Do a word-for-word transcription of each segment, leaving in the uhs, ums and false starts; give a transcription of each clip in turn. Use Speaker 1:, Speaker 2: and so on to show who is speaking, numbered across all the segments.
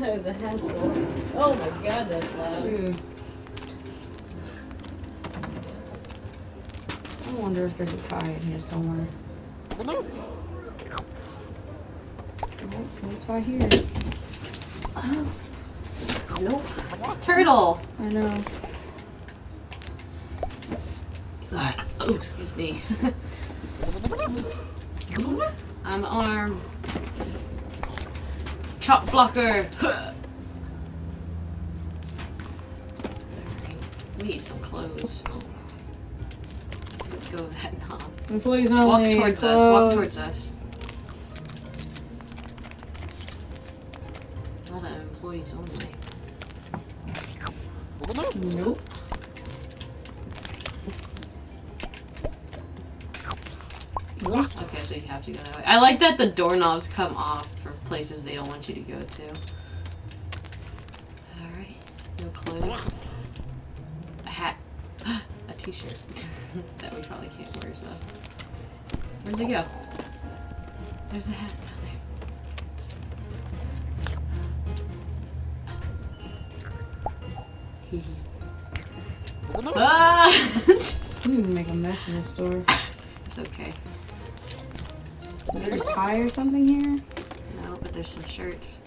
Speaker 1: That was a hassle. Oh my god, that's loud.
Speaker 2: Dude. I wonder if there's a tie in here somewhere. No tie here.
Speaker 1: Nope. Turtle!
Speaker 2: I know.
Speaker 1: Oh, excuse me. I'm armed. Chop blocker! We need some clothes. Let go of that knob.
Speaker 2: Employees
Speaker 1: Walk
Speaker 2: only.
Speaker 1: towards
Speaker 2: clothes.
Speaker 1: us, walk towards us. A lot of employees only.
Speaker 2: Nope.
Speaker 1: Okay, so you have to go that way. I like that the doorknobs come off for places they don't want you to go to. Alright. No clothes. A hat. A t-shirt. That we probably can't wear, so. Where'd they go? There's the hat down there. Ah!
Speaker 2: You can make a mess in this store.
Speaker 1: It's okay.
Speaker 2: There's a tie or something here?
Speaker 1: No, but there's some shirts.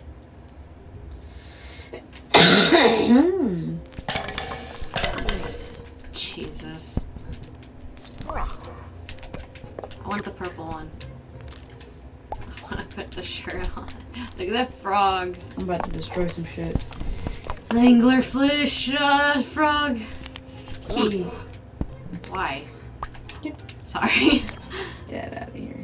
Speaker 1: Jesus. I want the purple one. I want to put the shirt on. Look at that frog.
Speaker 2: I'm about to destroy some shit.
Speaker 1: Anglerfish uh, frog.
Speaker 2: Key.
Speaker 1: Why?
Speaker 2: Get
Speaker 1: Sorry.
Speaker 2: that out of here.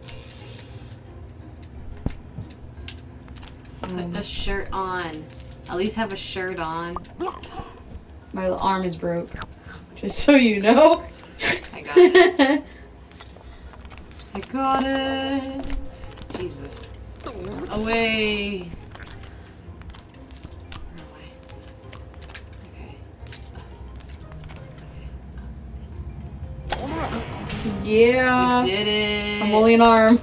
Speaker 1: Put
Speaker 2: Um,
Speaker 1: the shirt on. At least have a shirt on.
Speaker 2: my arm is broke. Just so you know.
Speaker 1: I got it. I got it. Jesus. Away. Away. Okay.
Speaker 2: Yeah.
Speaker 1: We did it.
Speaker 2: I'm only an arm.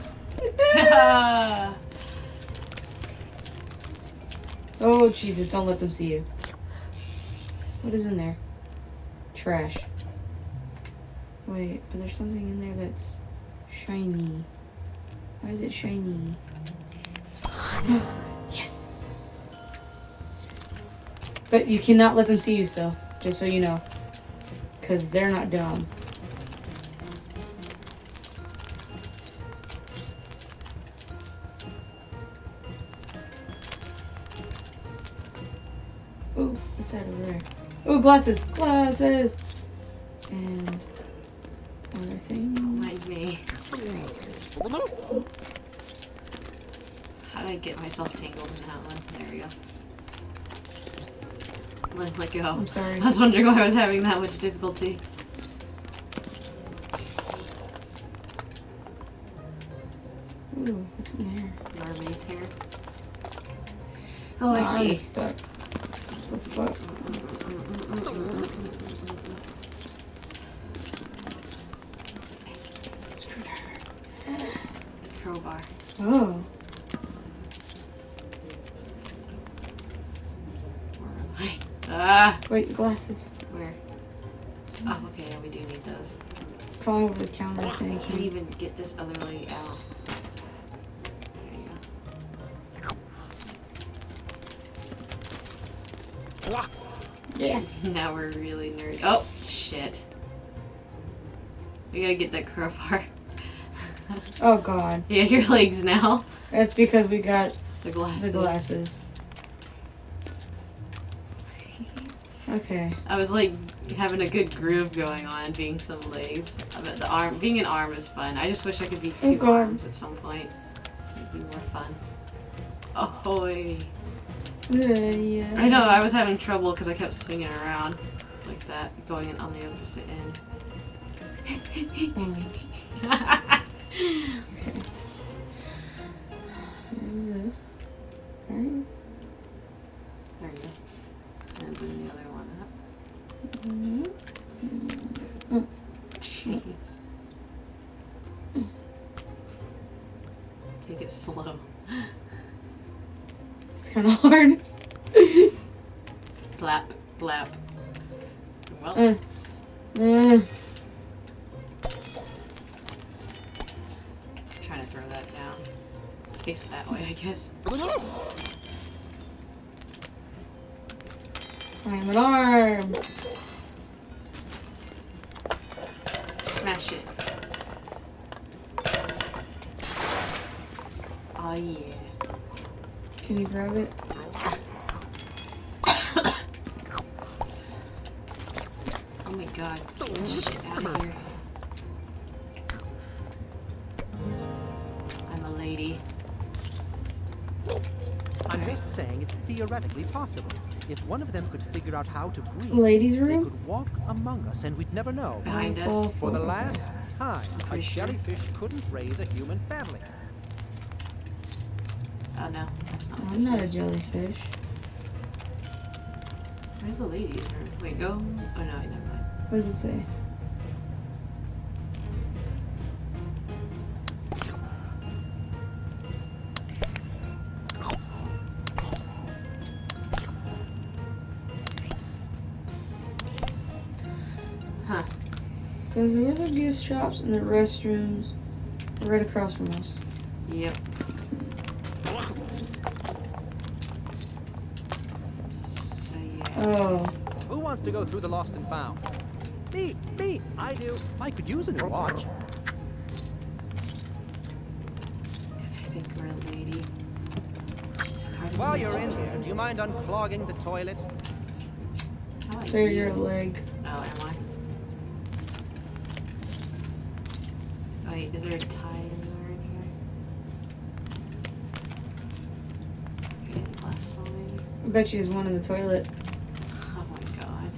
Speaker 2: Oh, Jesus, don't let them see you. What is in there? Trash. Wait, but there's something in there that's shiny. Why is it shiny? Yes! But you cannot let them see you still, just so you know. Because they're not dumb. Ooh, what's that over there? Ooh, glasses! Glasses! And other things.
Speaker 1: Mind me. How did I get myself tangled in that one? There we go. Let, let go.
Speaker 2: I'm sorry.
Speaker 1: I was wondering why I was having that much difficulty.
Speaker 2: Ooh, what's in there?
Speaker 1: Mermaid's hair. Oh, I
Speaker 2: My arm
Speaker 1: see.
Speaker 2: is stuck. What the fuck? Screwdriver.
Speaker 1: Crowbar.
Speaker 2: Oh.
Speaker 1: Where am I? Ah!
Speaker 2: Wait, glasses.
Speaker 1: Where? Oh, okay, yeah, we do need those.
Speaker 2: Crawling over the counter, I
Speaker 1: I
Speaker 2: think.
Speaker 1: can't even get this other leg out. There you go.
Speaker 2: Yes.
Speaker 1: Now we're really nerdy. Oh, shit. We gotta get that crowbar.
Speaker 2: Oh god.
Speaker 1: Yeah, your legs now.
Speaker 2: That's because we got
Speaker 1: The glasses.
Speaker 2: the glasses. Okay.
Speaker 1: I was like having a good groove going on, being some legs. But the arm, being an arm is fun. I just wish I could be
Speaker 2: Oh,
Speaker 1: two
Speaker 2: God.
Speaker 1: arms at some point. It'd be more fun. Ahoy!
Speaker 2: Uh, yeah.
Speaker 1: I know, I was having trouble because I kept swinging around like that, going on the opposite end.
Speaker 2: Mm. Okay. What is this? Alright.
Speaker 1: There you go. And then bring the other one up.
Speaker 2: Mm-hmm.
Speaker 1: Jeez. Take it slow.
Speaker 2: It's kind kind of hard.
Speaker 1: Blap, blap. Well.
Speaker 2: Uh, uh.
Speaker 1: Trying to throw that down. Face that way, I guess.
Speaker 2: I'm an arm.
Speaker 1: Smash it. Oh yeah.
Speaker 2: Can you grab it?
Speaker 1: Oh my god. Get this shit out of here. I'm a lady.
Speaker 3: I'm just saying it's theoretically possible. If one of them could figure out how to breathe,
Speaker 2: Ladies'
Speaker 3: they
Speaker 2: room?
Speaker 3: could walk among us and we'd never know.
Speaker 1: Behind us.
Speaker 2: Oh,
Speaker 3: For the last time, a
Speaker 1: pretty sure.
Speaker 3: jellyfish couldn't raise a human family.
Speaker 1: Oh no, that's not what
Speaker 2: I'm
Speaker 1: this
Speaker 2: not a
Speaker 1: is.
Speaker 2: jellyfish.
Speaker 1: Where's the ladies' room? Wait, go. Oh no, never mind.
Speaker 2: What does it say?
Speaker 1: Huh.
Speaker 2: Because there were the gift shops and the restrooms right across from us.
Speaker 1: Yep. So yeah.
Speaker 2: Oh.
Speaker 3: Who wants to go through the lost and found? Me, me, I do. I could use a new watch.
Speaker 1: Because I think we're a lady. It's hard to
Speaker 3: While
Speaker 1: imagine.
Speaker 3: you're in here, do you mind unclogging the toilet?
Speaker 1: How I
Speaker 2: There,
Speaker 1: do
Speaker 2: your
Speaker 1: it?
Speaker 2: leg.
Speaker 1: Oh, am I? Wait, is there a tie anywhere in here? Okay, last one.
Speaker 2: I bet you there's one in the toilet.
Speaker 1: Oh my god.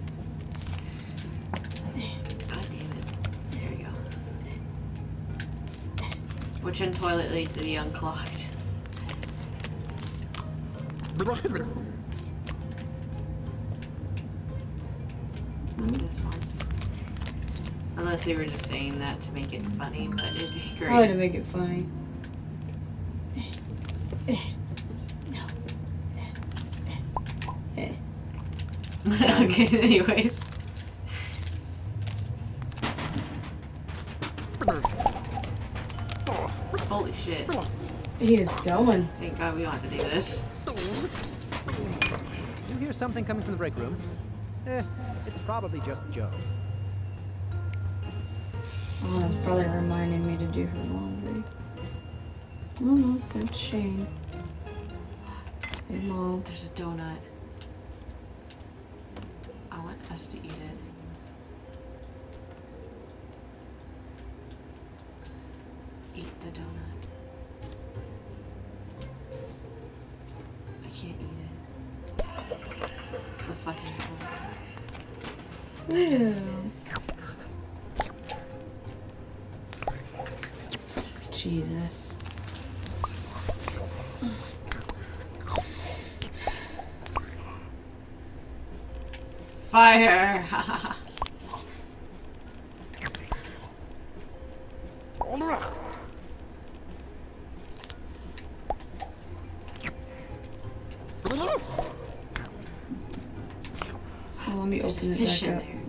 Speaker 1: God damn it. There we go. Which one toilet needs to be unclogged? Not this one. Unless they were just saying that to make it funny, but it'd be
Speaker 2: Probably to
Speaker 1: great.
Speaker 2: make it funny. No.
Speaker 1: Okay, anyways. Holy shit.
Speaker 2: He is going.
Speaker 1: Thank God we don't have to do this.
Speaker 3: You hear something coming from the break room? Eh, it's probably just Joe.
Speaker 2: Oh, that's probably reminding me to do her laundry. Oh no, that's Shane. Hey, Mom.
Speaker 1: There's a donut. I want us to eat it. Eat the donut. I can't eat it. It's the fucking donut.
Speaker 2: Ew. Jesus.
Speaker 1: Fire!
Speaker 2: Oh, let me
Speaker 1: There's
Speaker 2: open
Speaker 1: a
Speaker 2: it
Speaker 1: fish
Speaker 2: back
Speaker 1: in
Speaker 2: up.
Speaker 1: there.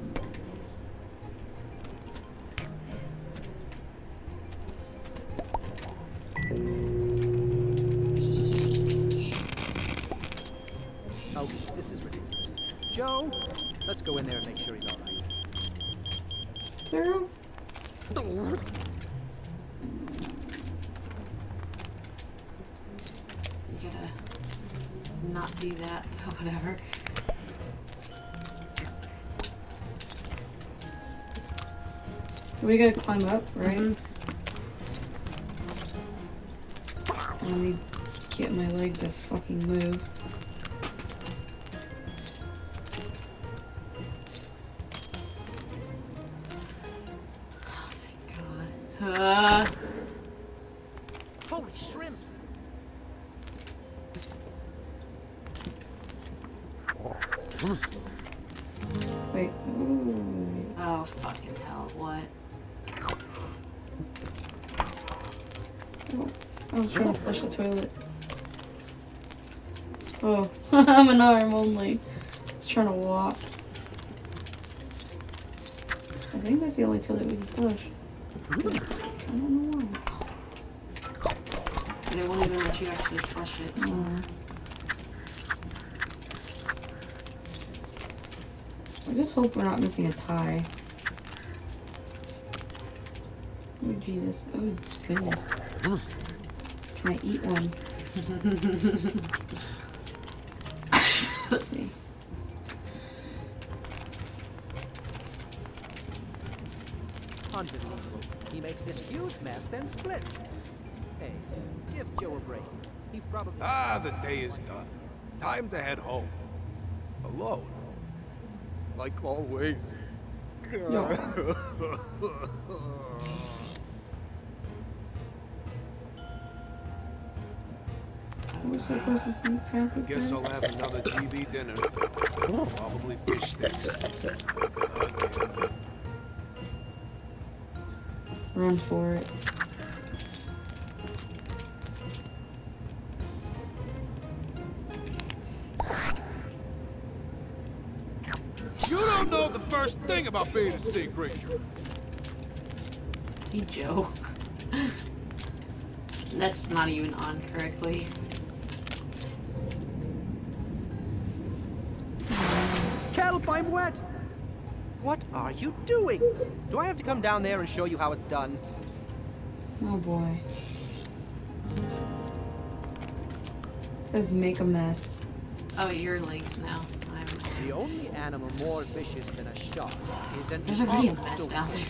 Speaker 3: Okay, this is ridiculous. Joe, let's go in there and make sure he's all right.
Speaker 2: Zero?
Speaker 1: You gotta not do that, but whatever.
Speaker 2: We gotta climb up, right?
Speaker 1: Mhm.
Speaker 2: Let me get my leg to fucking move.
Speaker 1: Oh, thank God. Uh,
Speaker 3: Holy shrimp!
Speaker 2: Wait. Ooh.
Speaker 1: oh, fucking hell, what?
Speaker 2: Oh, I was trying to flush the toilet. Oh, I'm an arm only. It's trying to walk. I think that's the only toilet we can flush. I don't know why.
Speaker 1: And it won't even let you actually flush it. So.
Speaker 2: Uh, I just hope we're not missing a tie. Oh, Jesus. Oh, goodness. Can I eat one? Let's see.
Speaker 3: Unbelievable. He makes this huge mess, then splits. Hey, give Joe a break. He probably...
Speaker 4: Ah, the day is done. Time to head home. Alone. Like always.
Speaker 2: No. We're supposed to sneak past this
Speaker 4: Guess
Speaker 2: guy?
Speaker 4: I'll have another T V dinner. Probably fish sticks.
Speaker 2: Run for it.
Speaker 4: You don't know the first thing about being a sea creature.
Speaker 1: See, Joe. That's not even on correctly.
Speaker 3: Kelp, I'm wet! What are you doing? Do I have to come down there and show you how it's done?
Speaker 2: Oh boy. It says make a mess.
Speaker 1: Oh, your legs now. I'm...
Speaker 3: The only animal more vicious than a shark is an
Speaker 1: There's already a mess
Speaker 3: octopus.
Speaker 1: down there.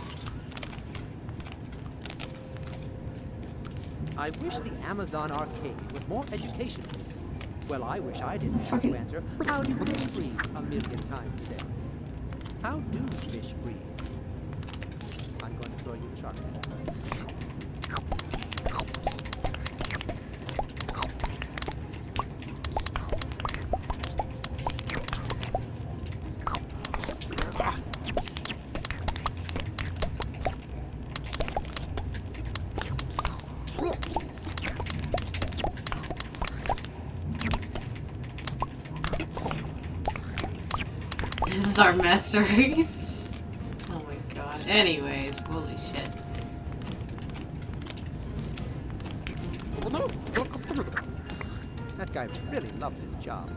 Speaker 3: I wish the Amazon arcade was more educational. Well, I wish I didn't have
Speaker 2: Fucking-
Speaker 3: to answer, how do fish breathe a million times a day? How do fish breathe? I'm going to throw you a shark.
Speaker 1: This is our master race. Oh my god. Anyways, holy shit.
Speaker 3: That guy really loves his job.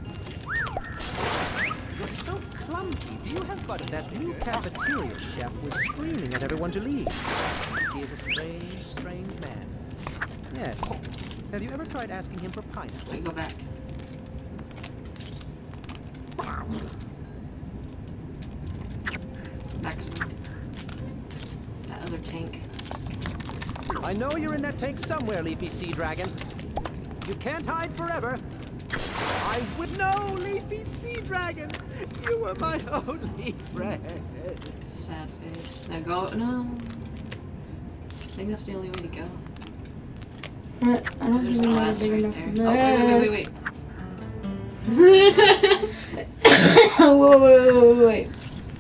Speaker 3: You're so clumsy. Do you have butter? That new cafeteria chef was screaming at everyone to leave. He is a strange, strange man. Yes. Have you ever tried asking him for pineapple?
Speaker 1: Wait, go back. Back some. That other tank.
Speaker 3: I know you're in that tank somewhere, Leafy Sea Dragon. You can't hide forever. I would know, Leafy Sea Dragon. You were my only friend.
Speaker 1: Sad face. Now go. No. I think that's the only way to go.
Speaker 2: I don't
Speaker 1: Because there's
Speaker 2: think we have a
Speaker 1: glass
Speaker 2: big
Speaker 1: right
Speaker 2: enough
Speaker 1: there. Oh, wait, wait, wait,
Speaker 2: mess.
Speaker 1: wait.
Speaker 2: Whoa, wait, wait, wait, wait.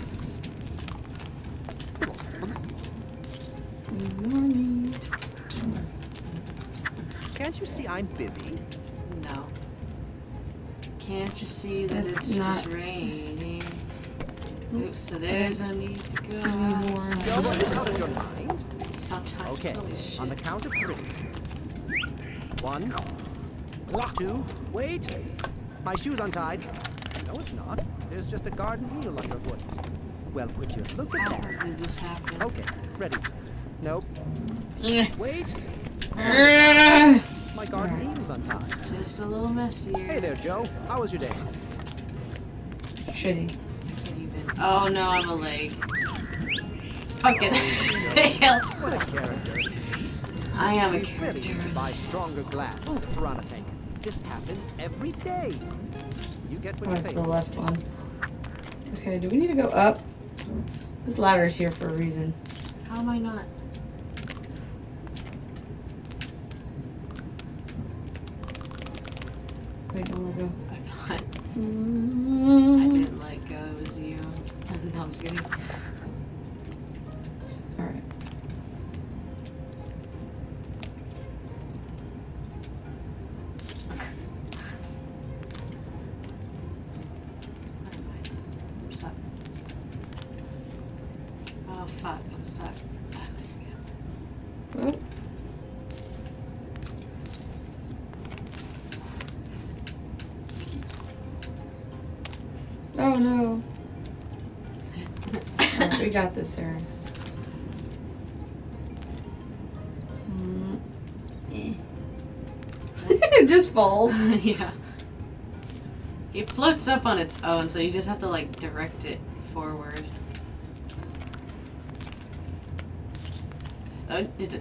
Speaker 3: Can't you see I'm busy?
Speaker 1: No. Can't you see that
Speaker 2: It's
Speaker 1: it's, just
Speaker 2: not-
Speaker 1: raining? Oops, so there's no need to go
Speaker 2: Anymore.
Speaker 1: outside.
Speaker 3: Joe, are you out of your mind?
Speaker 1: Sometimes,
Speaker 3: Okay,
Speaker 1: holy shit.
Speaker 3: on the count of three. One, two, wait. My shoe's untied. No, it's not. There's just a garden eel underfoot. Well, would you look at
Speaker 1: How
Speaker 3: that?
Speaker 1: did this happen?
Speaker 3: Okay, ready. Nope.
Speaker 2: Eh.
Speaker 3: Wait.
Speaker 2: Eh.
Speaker 3: My garden eel's untied.
Speaker 1: Just a little messier.
Speaker 3: Hey there, Joe. How was your day?
Speaker 2: Shitty.
Speaker 1: Can't even. Oh no, I'm a leg. Fucking hell.
Speaker 3: What a character.
Speaker 1: I am a
Speaker 3: We really
Speaker 1: character.
Speaker 3: need to buy stronger glass for the piranha tank. This happens every day. You get what
Speaker 2: Oh,
Speaker 3: you
Speaker 2: it's
Speaker 3: pay.
Speaker 2: the left one. Okay, do we need to go up? This ladder's here for a reason.
Speaker 1: How am I not?
Speaker 2: Wait, don't let go.
Speaker 1: I'm not. I
Speaker 2: Mm.
Speaker 1: didn't let go. It was you. No, I'm just kidding.
Speaker 2: Alright.
Speaker 1: fuck, I'm stuck. Ah, there we go.
Speaker 2: What? Oh no. Alright, we got this, Sarah. Mm. Eh. It just falls.
Speaker 1: Yeah. It floats up on its own, so you just have to like direct it forward. Oh, did it?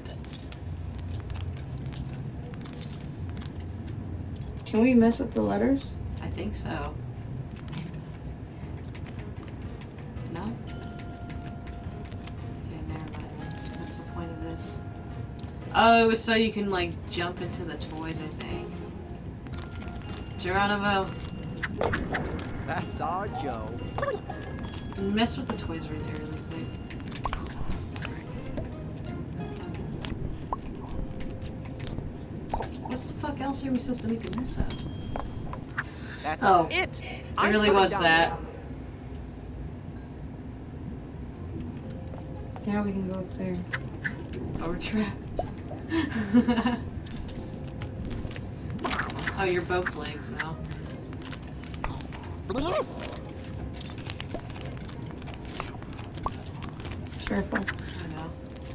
Speaker 2: Can we mess with the letters?
Speaker 1: I think so. No? Okay, never mind. What's the point of this? Oh, it was so you can like jump into the toys, I think. Geronimo.
Speaker 3: That's our Joe.
Speaker 1: Mess with the toys right there really quick. What the fuck else are we supposed to make a mess of?
Speaker 3: That's
Speaker 1: Oh,
Speaker 3: it.
Speaker 1: It
Speaker 3: I'm
Speaker 1: really
Speaker 3: coming
Speaker 1: was
Speaker 3: down
Speaker 1: that.
Speaker 2: Now we can go up there.
Speaker 1: Oh, we're trapped. Oh, you're both legs now.
Speaker 2: Careful.
Speaker 1: I know.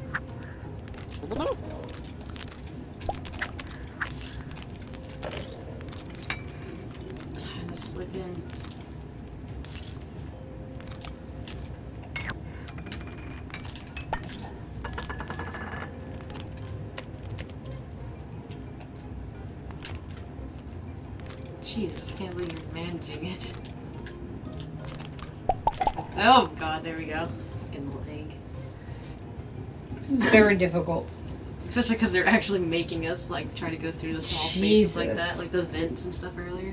Speaker 1: Trying to slip in. Jesus, can't believe you're managing it. Oh god, there we go. Fucking leg.
Speaker 2: Very difficult.
Speaker 1: Especially because they're actually making us like try to go through the small spaces like
Speaker 2: Jesus.
Speaker 1: that, like the vents and stuff earlier.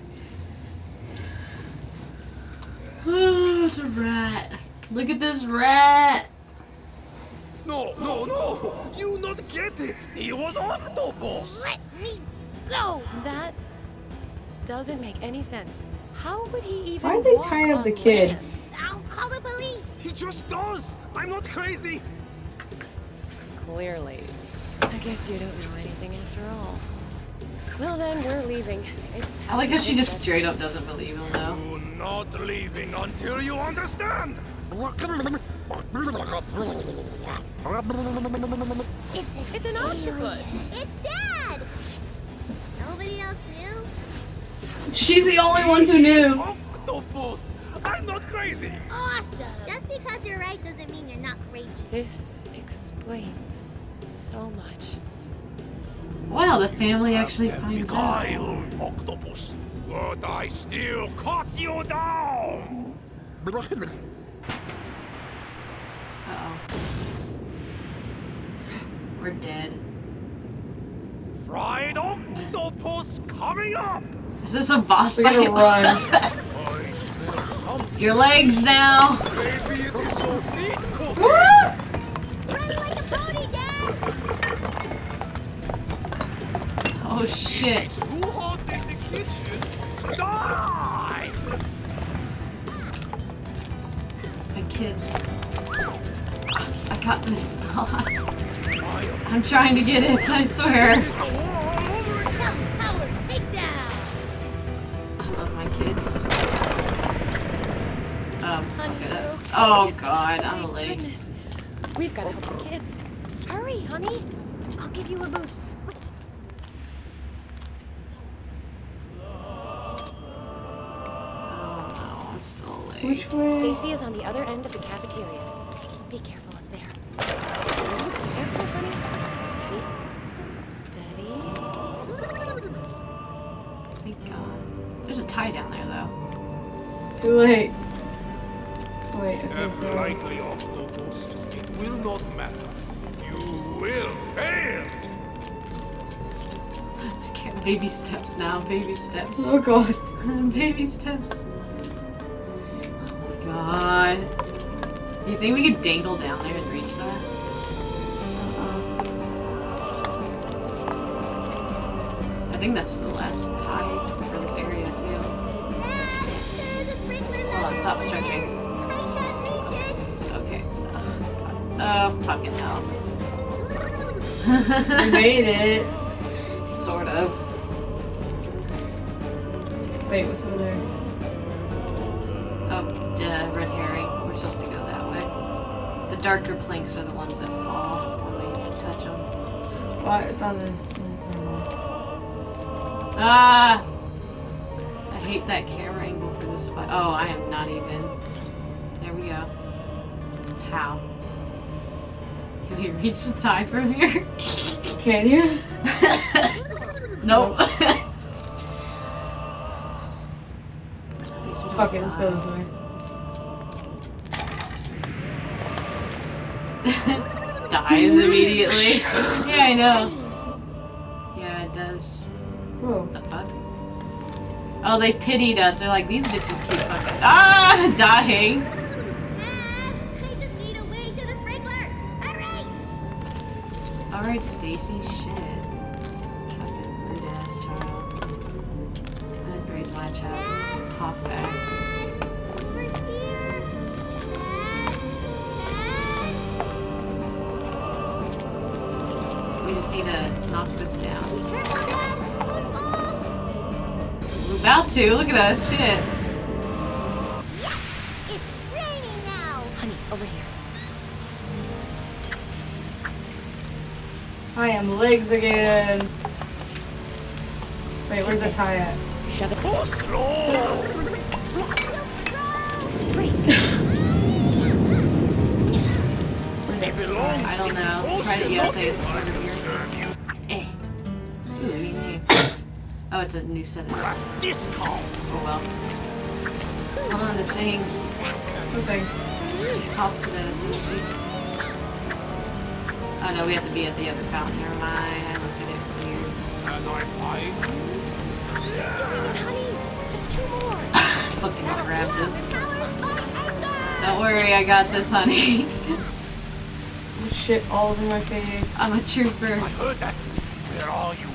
Speaker 1: Oh, it's a rat. Look at this rat.
Speaker 4: No, no, no! You not get it! He was octopus!
Speaker 5: Let me go! That doesn't make any sense. How would he even
Speaker 2: Why'd they
Speaker 5: walk
Speaker 2: tie up
Speaker 5: on
Speaker 2: the kid?
Speaker 5: land? I'll call the police!
Speaker 4: He just does! I'm not crazy!
Speaker 5: Clearly. I guess you don't know anything after all. Well then, we're leaving. It's
Speaker 1: I like how she just
Speaker 5: past
Speaker 1: straight up doesn't believe him though.
Speaker 4: You're not leaving until you understand!
Speaker 5: It's, it's an octopus!
Speaker 6: It's Dad! Nobody else knew?
Speaker 2: She's the only one who knew.
Speaker 4: Octopus! I'm not crazy!
Speaker 6: Awesome! Just because you're right doesn't mean you're not crazy.
Speaker 5: This explains so much.
Speaker 1: Wow, the family actually finds out.
Speaker 4: Beguiled, octopus! But I still cut you down!
Speaker 1: Uh-oh. We're dead.
Speaker 4: Fried octopus coming up!
Speaker 1: Is this a boss
Speaker 2: We
Speaker 1: fight?
Speaker 2: gotta run.
Speaker 4: I smell something.
Speaker 1: Your legs now!
Speaker 4: Maybe it is your feet cooking.
Speaker 6: Run like a pony, Dad!
Speaker 1: Oh shit.
Speaker 4: It's too hot in the kitchen. Die!
Speaker 1: My kids. I got this. I'm trying to get it, I swear.
Speaker 4: Is the war all over again?
Speaker 5: Come, Howard, take down!
Speaker 1: I love my kids. Um,
Speaker 5: Honey,
Speaker 1: okay,
Speaker 5: you're
Speaker 1: that's...
Speaker 5: okay.
Speaker 1: Oh god, I'm
Speaker 5: Thank
Speaker 1: late.
Speaker 5: goodness. We've got to help the kids. Hurry, honey. I'll give you a boost.
Speaker 1: Oh no, I'm still late.
Speaker 2: Which way?
Speaker 5: Stacy is on the other end of the cafeteria. Be careful up there. Careful, honey. Steady. Steady.
Speaker 1: Thank god. There's a tie down there though.
Speaker 2: Too late. Wait, okay,
Speaker 4: Am
Speaker 2: so...
Speaker 4: likely, octopus. It will not matter. You will fail.
Speaker 1: Baby steps now, baby steps.
Speaker 2: Oh god.
Speaker 1: Baby steps. Oh my god. Do you think we could dangle down there and reach that? I think that's the last tie for this area too.
Speaker 6: Dad, there is a sprinkler
Speaker 1: Hold on,
Speaker 6: level
Speaker 1: stop
Speaker 6: over
Speaker 1: stretching.
Speaker 6: there. I can't reach it.
Speaker 1: Okay. Oh, Oh, fucking hell.
Speaker 2: We made it.
Speaker 1: Sort of.
Speaker 2: Wait, what's over there?
Speaker 1: Oh, duh, red herring. We're supposed to go that way. The darker planks are the ones that fall when we touch them.
Speaker 2: Oh, I thought this.
Speaker 1: Ah! I hate that camera angle for this spot. Oh, I am not even. There we go. How? Can we reach the tie from here?
Speaker 2: Can you?
Speaker 1: Nope.
Speaker 2: Fuck it, let's go this way.
Speaker 1: Dies immediately. Yeah, I know. Yeah, it does.
Speaker 2: Whoa.
Speaker 1: What the fuck? Oh, they pitied us. They're like, these bitches keep fucking. Ah! Dying!
Speaker 6: Ah, I just need a way to the sprinkler. Hurry!
Speaker 1: Alright, Stacy, shit. Fucking rude ass child. I'd raise my child. Just talk back.
Speaker 6: Dad, over here. Dad,
Speaker 1: We just need to knock this down.
Speaker 6: Dad. Careful, Dad.
Speaker 1: We're about to. Look at us. Shit.
Speaker 6: Yes! It's raining now.
Speaker 5: Honey, over here.
Speaker 2: I am legs again. Wait, where's the tie at?
Speaker 5: Shove it.
Speaker 6: You'll throw.
Speaker 5: Great.
Speaker 1: I don't know. Try it. Yeah, say it's over here. Eh. It's really neat. Oh, it's a new set of. Oh well. Come on, the thing.
Speaker 2: What thing?
Speaker 1: She tossed it at us, didn't she? Oh no, we have to be at the other fountain. Never mind. I looked at it weird.
Speaker 5: Honey, just two more.
Speaker 1: Fucking grab this.
Speaker 6: Powered by anger.
Speaker 1: Don't worry, I got this, honey.
Speaker 2: Oh, shit all over my face.
Speaker 1: I'm a trooper.
Speaker 4: heard that. Where are you?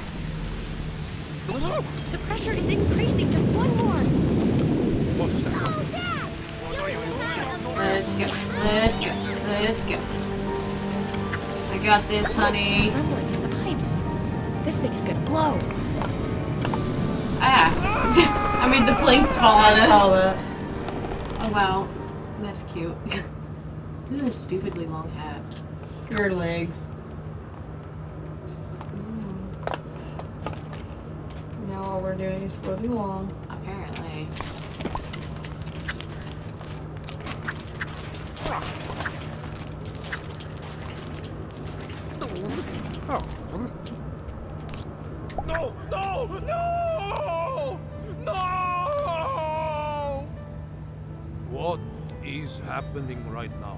Speaker 5: The pressure is increasing. Just one more.
Speaker 4: What is that?
Speaker 6: Oh, Dad! You're the guy of the
Speaker 1: Let's go. Let's go. Let's go. I got this, honey.
Speaker 5: Rumbling is the pipes. This thing is gonna blow.
Speaker 1: Ah. I made the planks fall on
Speaker 2: I saw
Speaker 1: us.
Speaker 2: that.
Speaker 1: Oh wow. That's cute. Look at this stupidly long hat.
Speaker 2: Your legs. Now all we're doing is floating along.
Speaker 1: Apparently.
Speaker 3: Oh.
Speaker 4: No! No! No! No! What is happening right now?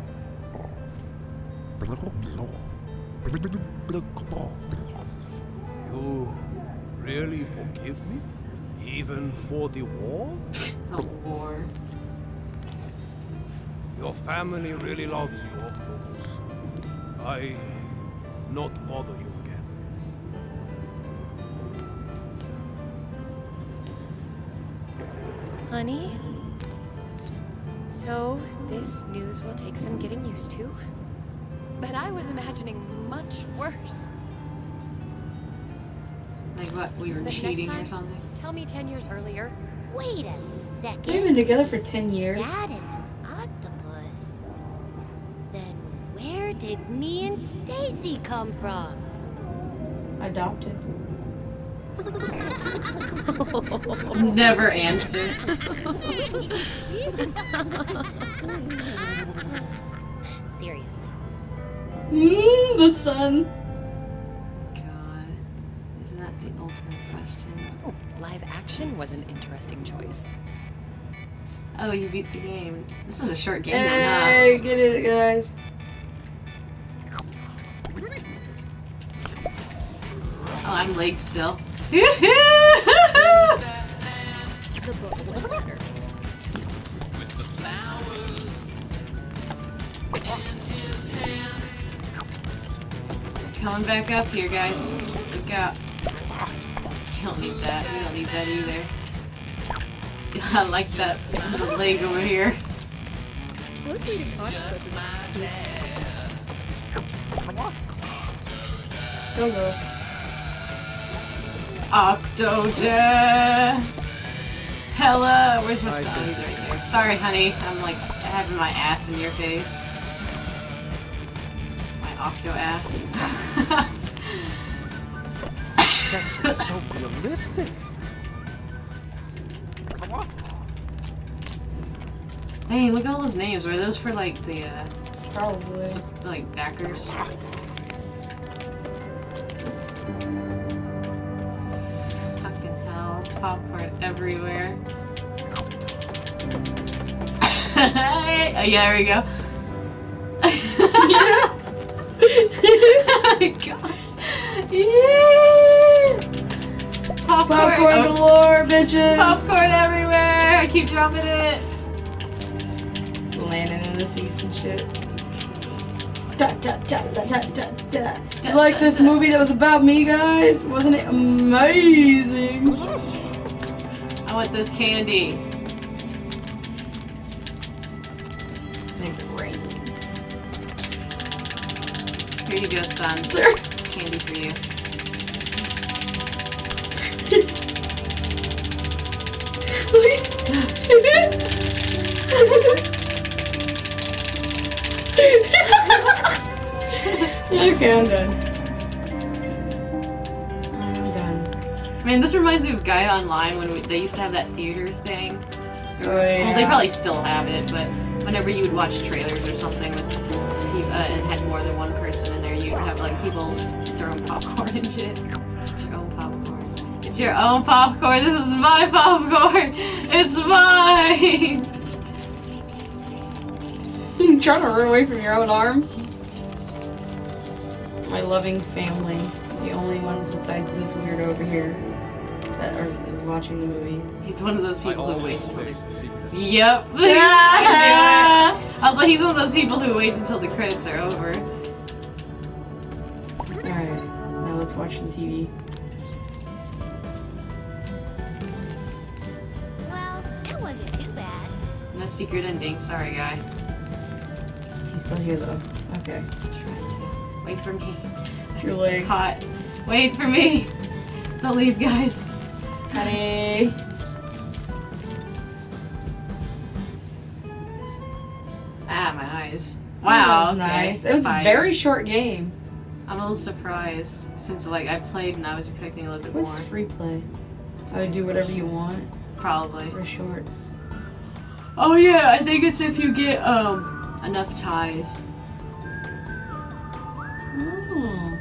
Speaker 4: You really forgive me? Even for the war?
Speaker 1: The war.
Speaker 4: Your family really loves you, Octopus. I not bother you again.
Speaker 5: Honey? So, this news will take some getting used to. But I was imagining much worse.
Speaker 1: Like what? We were
Speaker 5: But
Speaker 1: cheating
Speaker 5: next time,
Speaker 1: or something?
Speaker 5: Tell me ten years earlier.
Speaker 6: Wait a second.
Speaker 2: They've been together for ten years.
Speaker 6: That is an octopus. Then where did me and Stacy come from?
Speaker 2: Adopted.
Speaker 1: Never answered.
Speaker 6: Seriously.
Speaker 2: Mmm, the sun.
Speaker 1: God. Isn't that the ultimate question?
Speaker 5: Oh, live action was an interesting choice.
Speaker 1: Oh, you beat the game. This is a short game
Speaker 2: Hey, get it, guys.
Speaker 1: now. Oh, I'm leg still. Coming back up here, guys. Look out. You don't need that. You don't need that either. I like that little leg over here.
Speaker 7: Most Swedish octopuses
Speaker 2: Go go.
Speaker 1: Octodad. Hella. Where's my
Speaker 3: I
Speaker 1: son?
Speaker 3: did
Speaker 1: He's
Speaker 3: this
Speaker 1: right here. Sorry, honey. I'm like having my ass in your face. My octo ass.
Speaker 3: That's so realistic.
Speaker 1: Dang, look at all those names. Were those for like the uh,
Speaker 2: Probably.
Speaker 1: s- like backers? Fucking hell! It's popcorn everywhere. Oh, yeah, there we go. Oh my god. Yeah! Popcorn,
Speaker 2: Popcorn
Speaker 1: Oops.
Speaker 2: galore, bitches!
Speaker 1: Popcorn everywhere! I keep dropping it.
Speaker 2: Landing in the seats and shit. Da, da, da, da, da, da, da. You like this movie that was about me, guys? Wasn't it amazing?
Speaker 1: I want this candy.
Speaker 2: Great.
Speaker 1: Here you go, son.
Speaker 2: Sir.
Speaker 1: Candy for you.
Speaker 2: Okay, I'm done. I'm done.
Speaker 1: Man, this reminds me of Gaia Online when we, they used to have that theater thing.
Speaker 2: Oh,
Speaker 1: Well, they
Speaker 2: yeah.
Speaker 1: probably still have it, but whenever you would watch trailers or something with people uh, and had more than one person in there, you'd have like people throwing popcorn and shit. Get your own popcorn. Get your own popcorn. This is my popcorn. It's mine.
Speaker 2: You trying to run away from your own arm? My loving family, the only ones besides this weirdo over here that are, is watching the movie.
Speaker 1: He's one of those people who waits until the...
Speaker 4: the
Speaker 1: Yep. I knew it. I was like, he's one of those people who waits until the credits are over.
Speaker 2: Alright, now let's watch the T V.
Speaker 6: Well, that wasn't too bad.
Speaker 1: No secret ending. Sorry, guy.
Speaker 2: He's still here though. Okay.
Speaker 1: Trying to. Wait for me.
Speaker 2: Your
Speaker 1: I'm
Speaker 2: leg.
Speaker 1: caught. Wait for me. Don't leave, guys.
Speaker 2: Honey.
Speaker 1: Ah, my eyes.
Speaker 2: That
Speaker 1: Wow.
Speaker 2: was
Speaker 1: okay.
Speaker 2: nice. It was
Speaker 1: Fine.
Speaker 2: a very short game.
Speaker 1: I'm a little surprised since like I played and I was expecting a little bit
Speaker 2: What's
Speaker 1: more.
Speaker 2: free play? So I do whatever you want
Speaker 1: Probably.
Speaker 2: for shorts.
Speaker 1: Oh yeah, I think it's if you get um enough ties.
Speaker 2: Oh.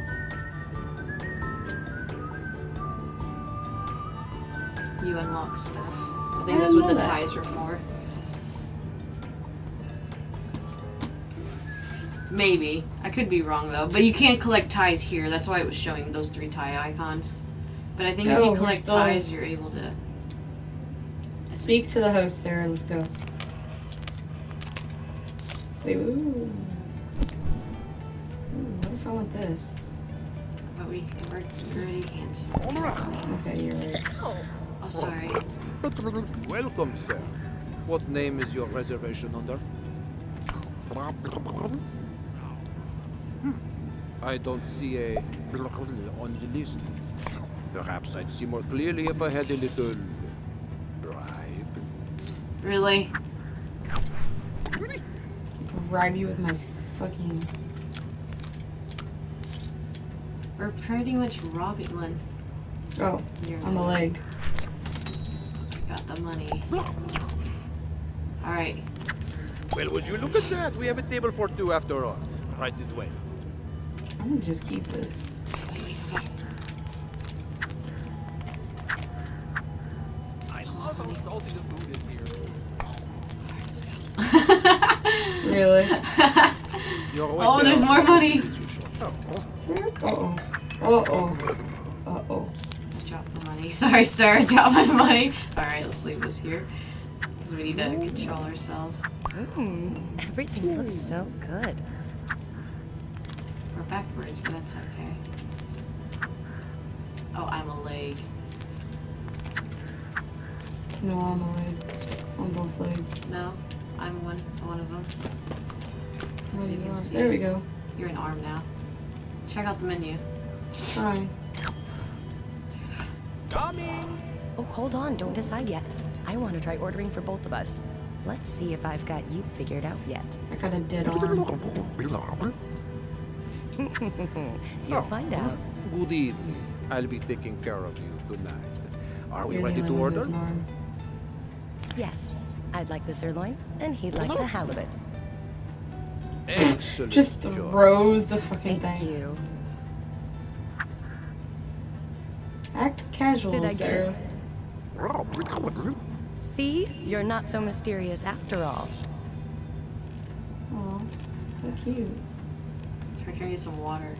Speaker 1: You unlock stuff. I
Speaker 2: I
Speaker 1: think that's
Speaker 2: didn't
Speaker 1: what the
Speaker 2: know that.
Speaker 1: ties are for. Maybe. I could be wrong though. But you can't collect ties here. That's why it was showing those three tie icons. But I think if
Speaker 2: Oh,
Speaker 1: you
Speaker 2: we're
Speaker 1: collect
Speaker 2: still-
Speaker 1: ties, you're able to.
Speaker 2: Speak to the host, Sarah. Let's go. Wait, ooh. Ooh, what if I want this?
Speaker 1: But we we're already hands.
Speaker 2: Okay, you're right.
Speaker 1: Oh, sorry.
Speaker 4: Welcome, sir. What name is your reservation under? Hmm. I don't see a on the list. Perhaps I'd see more clearly if I had a little bribe.
Speaker 1: Really?
Speaker 2: Bribe you with my fucking.
Speaker 1: We're pretty much robbing one.
Speaker 2: Oh,
Speaker 1: You're
Speaker 2: on the leg.
Speaker 1: Got the money. Alright.
Speaker 4: Well, would you look at that? We have a table for two after all. Right this way.
Speaker 2: I'm gonna just keep this.
Speaker 4: I love how salty the food is here.
Speaker 2: Really?
Speaker 4: You're
Speaker 1: Oh, there's more money.
Speaker 2: Uh-oh. Uh-oh. Uh-oh.
Speaker 1: Drop the money. Sorry, sir. Drop my money. Alright, let's leave this here. Because we need to control ourselves.
Speaker 5: Mm, everything looks so good.
Speaker 1: We're backwards, but that's okay. Oh, I'm a leg.
Speaker 2: No, I'm a leg. On both legs.
Speaker 1: No, I'm one one of them.
Speaker 2: Oh,
Speaker 1: So you
Speaker 2: you
Speaker 1: can
Speaker 2: are.
Speaker 1: see
Speaker 2: There
Speaker 1: it.
Speaker 2: we go.
Speaker 1: You're an arm now. check out the menu.
Speaker 2: Fine.
Speaker 3: Coming!
Speaker 7: Oh, hold on, don't decide yet. I want to try ordering for both of us. Let's see if I've got you figured out yet.
Speaker 2: I got a dead arm.
Speaker 7: You'll
Speaker 4: Oh.
Speaker 7: find out.
Speaker 4: Good evening. I'll be taking care of you tonight. Are we
Speaker 2: You're the
Speaker 4: ready to
Speaker 2: only one who
Speaker 4: order?
Speaker 2: has an arm.
Speaker 7: Yes, I'd like the sirloin, and he'd like the halibut.
Speaker 4: Excellent.
Speaker 2: Just
Speaker 4: choice.
Speaker 2: throws the fucking
Speaker 7: Thank
Speaker 2: thing.
Speaker 7: you.
Speaker 2: Act casual,
Speaker 7: Did I get
Speaker 2: Sarah.
Speaker 7: See? You're not so mysterious after all.
Speaker 2: Aw, so cute.
Speaker 1: Try drinking some water.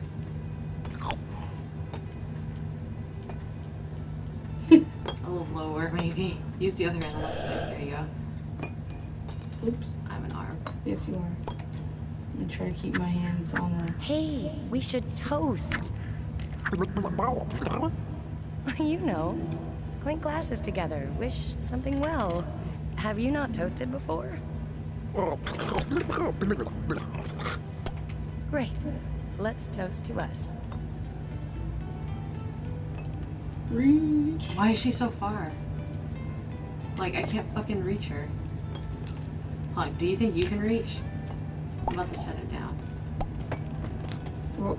Speaker 1: A little lower, maybe. Use the other end of the lipstick. There you go.
Speaker 2: Oops.
Speaker 1: I have an arm.
Speaker 2: Yes, you are. I'm gonna try to keep my hands on the.
Speaker 7: Hey, we should toast. You know, clink glasses together, wish something well. Have you not toasted before? Great. Let's toast to us.
Speaker 2: Reach.
Speaker 1: Why is she so far? Like, I can't fucking reach her. Hold on, do you think you can reach? I'm about to set it down.
Speaker 2: Well,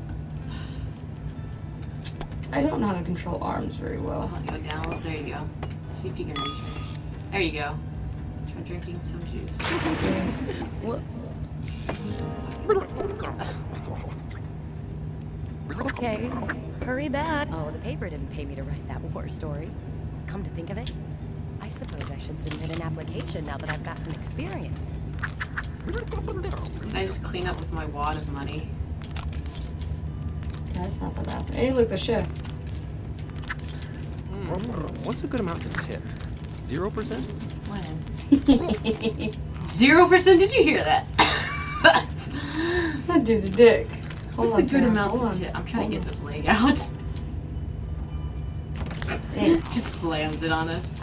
Speaker 2: I don't know how to control arms very well.
Speaker 1: Hold on, go down a little. There you go. See if you can reach her. There you go. Try drinking some juice.
Speaker 7: Whoops. Okay, hurry back. Oh, the paper didn't pay me to write that war story. Come to think of it, I suppose I should submit an application now that I've got some experience.
Speaker 1: I just clean up with my wad of money.
Speaker 2: That's not the bathroom. Hey, look, the chef.
Speaker 4: What's a good amount to tip? Zero percent?
Speaker 1: When? Zero percent? Did you hear that?
Speaker 2: That dude's a dick. Hold
Speaker 1: What's
Speaker 2: on,
Speaker 1: a good
Speaker 2: Sarah,
Speaker 1: amount
Speaker 2: hold
Speaker 1: to
Speaker 2: on.
Speaker 1: tip? I'm trying to
Speaker 2: Hold
Speaker 1: get this leg out.
Speaker 2: Hey,
Speaker 1: Just slams it on us.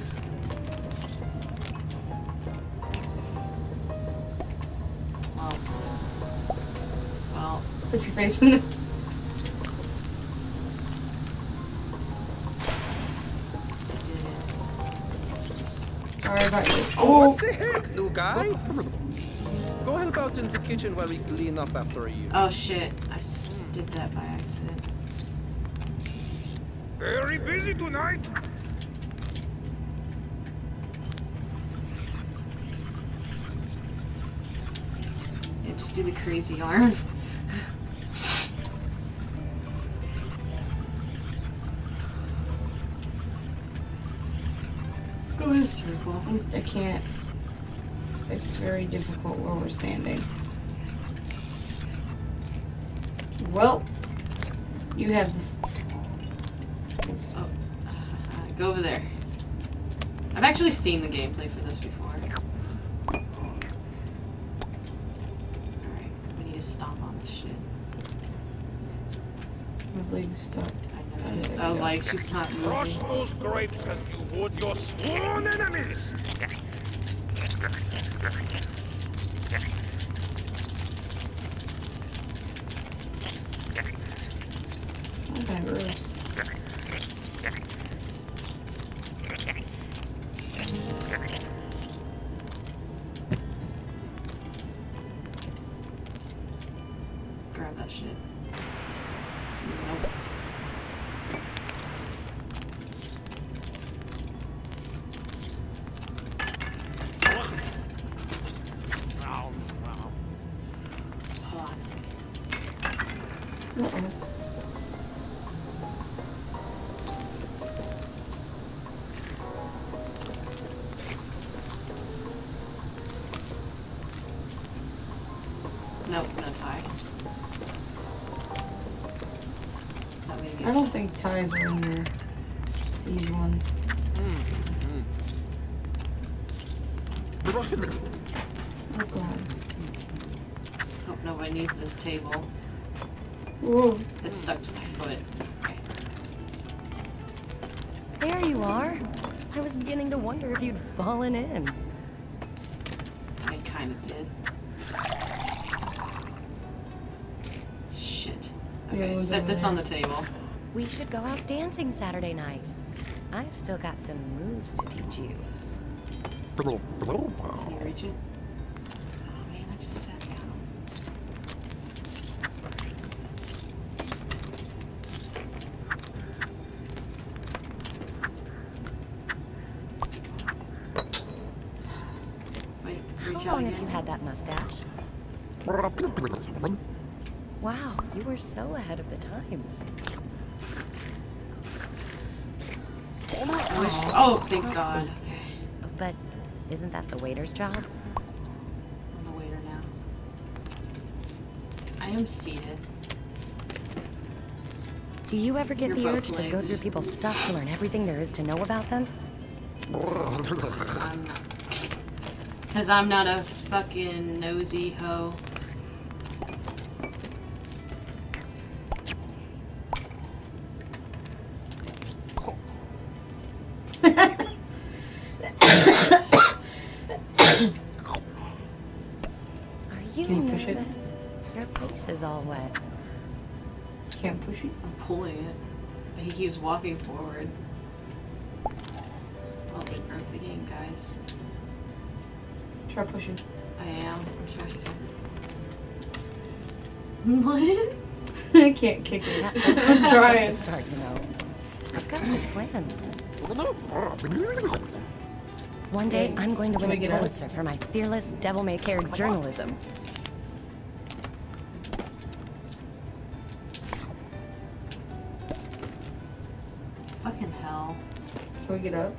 Speaker 1: Well. Well.
Speaker 2: put your face in the.
Speaker 1: I did it.
Speaker 2: Sorry about you.
Speaker 4: Oh,
Speaker 2: Oh,
Speaker 4: what the heck, new guy? Go help out in the kitchen while we clean up after you.
Speaker 1: Oh shit. I s- did that by accident.
Speaker 4: Very busy tonight.
Speaker 1: Yeah, just do the crazy arm. Go in a circle.
Speaker 2: I can't. It's very difficult where we're standing. Well, you have this. this
Speaker 1: Oh, uh, go over there. I've actually seen the gameplay for this before. Alright, we need to stomp on this shit.
Speaker 2: my leg's stuck.
Speaker 1: I noticed. I was like, she's not
Speaker 8: Crush
Speaker 1: moving.
Speaker 8: those grapes as you would your sworn enemies!
Speaker 2: It's not that rude.
Speaker 1: Grab that shit. Nope. Hold on.
Speaker 2: Uh-oh.
Speaker 1: Nope, no tie. That way you
Speaker 2: I
Speaker 1: get
Speaker 2: don't think ties are in there. These ones. Oh god.
Speaker 1: Hope nobody needs this table.
Speaker 2: Whoa.
Speaker 1: It's stuck to my foot. Okay.
Speaker 7: There you are. I was beginning to wonder if you'd fallen in.
Speaker 1: I kinda did. Shit. Okay,
Speaker 2: Yeah,
Speaker 1: set this on the table.
Speaker 7: We should go out dancing Saturday night. I've still got some moves to teach you.
Speaker 1: Can you reach it? Oh man, I just sat down. Wait, reach
Speaker 7: How
Speaker 1: out
Speaker 7: long
Speaker 1: again.
Speaker 7: have you had that mustache? Wow, you were so ahead of the times.
Speaker 1: Oh, oh, thank God. Okay,
Speaker 7: But isn't that the waiter's job?
Speaker 1: I'm the waiter now. I am seated.
Speaker 7: Do you ever get
Speaker 1: You're
Speaker 7: the
Speaker 1: both
Speaker 7: urge to go
Speaker 1: legs.
Speaker 7: through people's stuff to learn everything there is to know about them?
Speaker 1: I'm not. Because I'm not a fucking nosy hoe.
Speaker 7: Are you
Speaker 2: Can you push it?
Speaker 7: nervous? Your face is all wet.
Speaker 2: Can't push it.
Speaker 1: I'm pulling it. But he keeps walking forward. Oh, they broke the game, guys.
Speaker 2: Try pushing.
Speaker 1: I am. I'm trying to. What?
Speaker 2: I can't kick it.
Speaker 7: That-
Speaker 2: I'm
Speaker 7: that's just
Speaker 2: trying.
Speaker 7: the start, you know. I've got big plans. One day, I'm going to
Speaker 2: Can
Speaker 7: win
Speaker 2: we
Speaker 7: a
Speaker 2: get out?
Speaker 7: Pulitzer for my fearless, devil-may-care journalism.
Speaker 1: Fucking hell.
Speaker 2: Can we get up?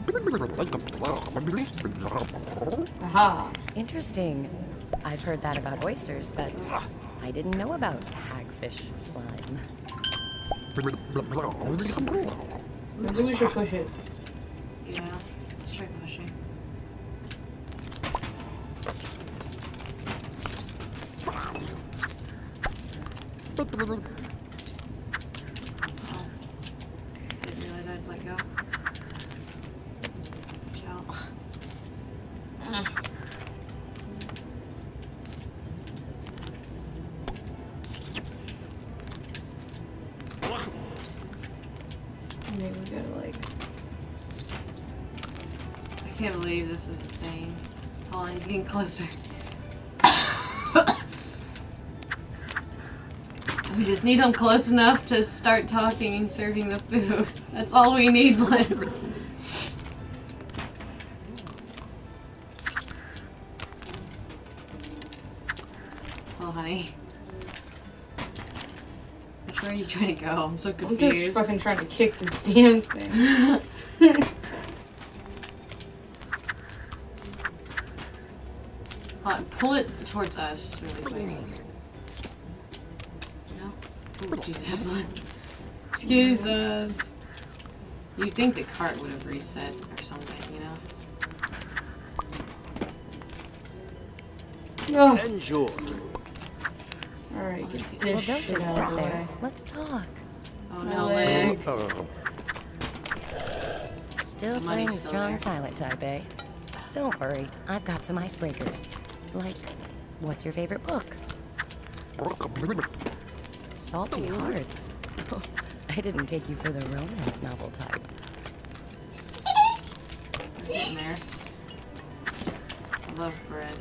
Speaker 2: Aha.
Speaker 7: Interesting. I've heard that about oysters, but I didn't know about hagfish slime.
Speaker 2: Maybe we should push it.
Speaker 1: Yeah. Let's try pushing. Oh. Didn't realize I'd let go. Watch out.
Speaker 2: Maybe we gotta like.
Speaker 1: I can't believe this is a thing. Hold on, he's getting closer. We just need him close enough to start talking and serving the food. That's all we need, Lynn. Oh, honey. Which way are you trying to go? I'm so
Speaker 2: I'm
Speaker 1: confused.
Speaker 2: just fucking trying to kick this damn thing.
Speaker 1: Hold on, pull it towards us really quick. No? Oh, Jesus. Excuse us. You'd think the cart would have reset or something, you know?
Speaker 2: Oh.
Speaker 4: Enjoy.
Speaker 2: Alright, get
Speaker 7: Well,
Speaker 2: this
Speaker 7: don't
Speaker 2: shit
Speaker 7: just
Speaker 2: out
Speaker 7: sit
Speaker 2: of the
Speaker 7: there.
Speaker 2: way.
Speaker 7: Let's talk.
Speaker 1: Oh
Speaker 2: My
Speaker 1: no,
Speaker 2: leg.
Speaker 1: Lynn.
Speaker 7: Still
Speaker 1: The
Speaker 7: playing
Speaker 1: money's
Speaker 7: the
Speaker 1: still
Speaker 7: strong
Speaker 1: there.
Speaker 7: silent type, eh? Don't worry, I've got some icebreakers. Like, what's your favorite book? Salty Hearts. I didn't take you for the romance novel type.
Speaker 1: It's in there. I love bread.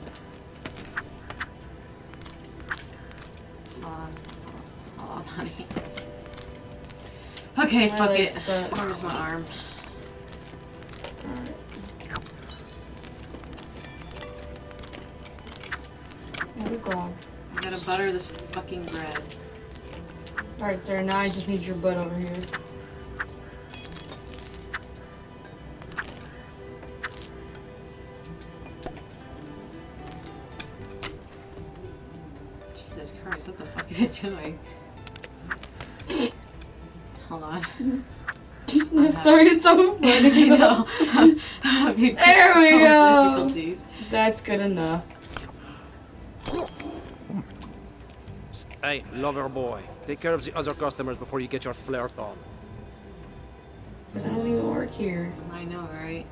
Speaker 1: Hold on. Hold on, honey. Okay,
Speaker 2: My
Speaker 1: fuck
Speaker 2: leg's
Speaker 1: it.
Speaker 2: stuck.
Speaker 1: Where's my arm?
Speaker 2: Alright. There we go.
Speaker 1: I gotta butter this fucking bread.
Speaker 2: Alright, Sarah, now I just need your butt over here.
Speaker 1: Jesus Christ, what the fuck is it doing? Hold on.
Speaker 2: Sorry, it's so funny.
Speaker 1: I know. I'm having
Speaker 2: There we
Speaker 1: technical
Speaker 2: go.
Speaker 1: difficulties.
Speaker 2: That's good enough.
Speaker 4: Hey, lover boy. Take care of the other customers before you get your flirt on.
Speaker 2: I don't even work here.
Speaker 1: I know, right?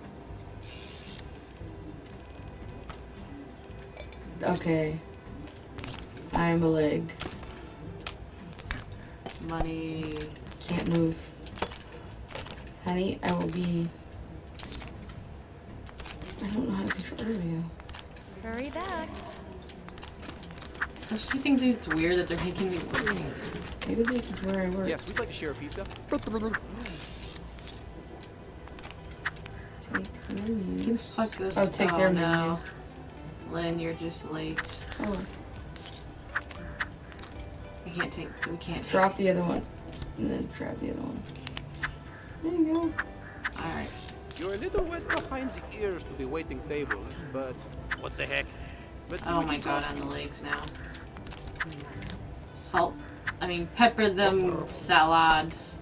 Speaker 2: Okay. I am a leg.
Speaker 1: Money.
Speaker 2: Can't move. Honey, I will be... I don't know how to control you.
Speaker 7: Hurry back.
Speaker 1: Don't you think it's weird that they're making me work?
Speaker 2: Maybe this is where I work.
Speaker 4: Yes, we'd like to share a pizza.
Speaker 2: Take
Speaker 1: Who
Speaker 2: menus.
Speaker 1: the fuck goes
Speaker 2: Oh, take their
Speaker 1: no.
Speaker 2: menus.
Speaker 1: Lynn, you're just late.
Speaker 2: Oh,
Speaker 1: We can't take. We can't take.
Speaker 2: drop the other one. And then grab the other one. There you go.
Speaker 1: Alright.
Speaker 4: You're a little wet behind the ears to be waiting tables, but what the heck? Let's see
Speaker 1: Oh
Speaker 4: what
Speaker 1: my
Speaker 4: you
Speaker 1: god,
Speaker 4: got.
Speaker 1: on the legs now. Salt. I mean, pepper them salads.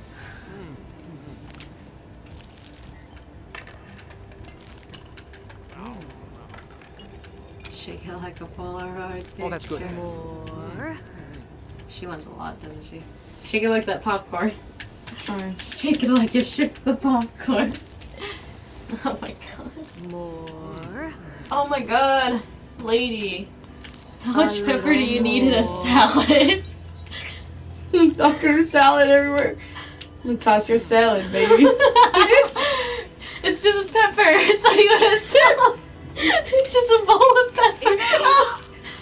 Speaker 1: Shake it like a Polaroid picture.
Speaker 4: Oh, that's good.
Speaker 7: More.
Speaker 1: She wants a lot, doesn't she? Shake it like that popcorn.
Speaker 2: Fine.
Speaker 1: Shake it like you shake the popcorn. Oh my god.
Speaker 7: More.
Speaker 1: Oh my god. Lady. How much
Speaker 7: A
Speaker 1: pepper do you
Speaker 7: little
Speaker 1: need in a
Speaker 7: more.
Speaker 1: salad?
Speaker 2: Doctor salad everywhere. I'm gonna toss your salad, baby.
Speaker 1: It's just pepper. It's not even a salad. It's just a bowl of pepper. Oh,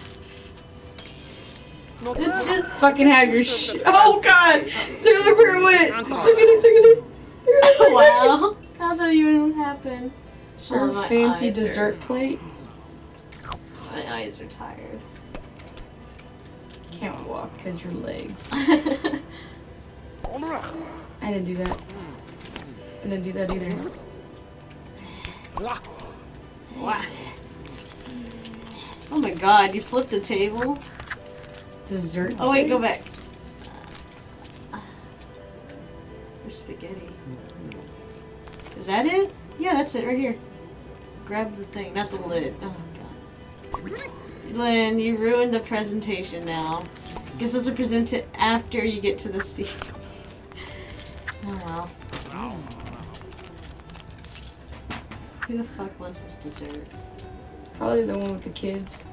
Speaker 2: It's just fucking have your sh- Oh god! Taylor Berwick! Look at it, look at it! Look at it!
Speaker 1: wow. How's that even happen?
Speaker 2: Sure,
Speaker 1: Oh, my
Speaker 2: fancy
Speaker 1: eyes
Speaker 2: dessert
Speaker 1: are-
Speaker 2: plate.
Speaker 1: My eyes are tired.
Speaker 2: Can't walk because your legs.
Speaker 1: I
Speaker 2: I didn't do that. I didn't do that either.
Speaker 1: Wow. Oh my god, you flipped the table?
Speaker 2: Dessert.
Speaker 1: Oh wait, go back.
Speaker 2: plates?
Speaker 1: There's spaghetti. Is that it? Yeah, that's it right here. Grab the thing, not the lid. Oh god. Lynn, you ruined the presentation now. Guess those are presented after you get to the sea. Oh well. Who the fuck wants this dessert?
Speaker 2: Probably the one with the kids.